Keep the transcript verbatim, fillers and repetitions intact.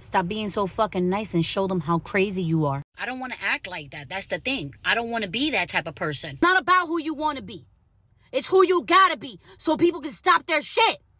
Stop being so fucking nice and show them how crazy you are. I don't want to act like that. That's the thing. I don't want to be that type of person. It's not about who you want to be. It's who you gotta be so people can stop their shit.